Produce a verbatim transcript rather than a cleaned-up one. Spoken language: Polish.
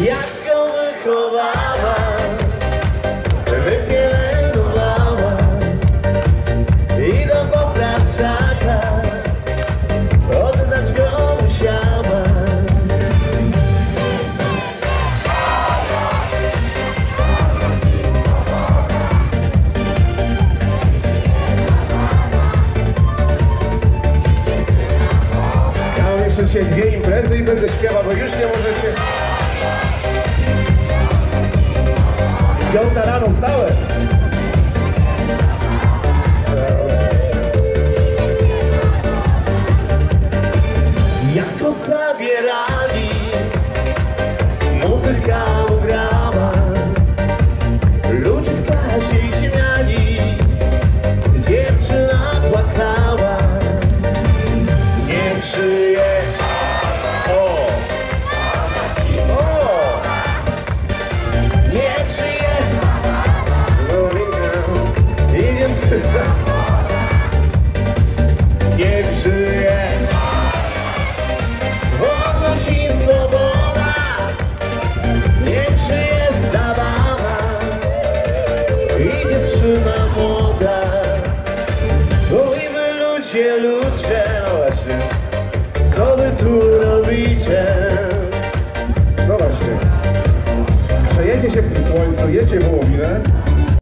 Jak ją wychowała, wypielęgnowała, idą po praczaka, oddać go musiała. Ja mam jeszcze dzisiaj dwie imprezy i będę śpiewał, bo już nie możecie. Piąta rano wstałem. Jak go zabierali, muzyka grała, ludzie z klasy śmiali, dziewczyna płakała. Niech żyje. O! O! Niech żyje. I dziewczyna. Niech żyje. Wolność i swoboda. Niech żyje zabawa. I dziewczyna młoda. Oj wy ludzie, ludzie. Co wy tu robicie? No właśnie. Przejedzie się w tym słońcu, jedzie wołowinę.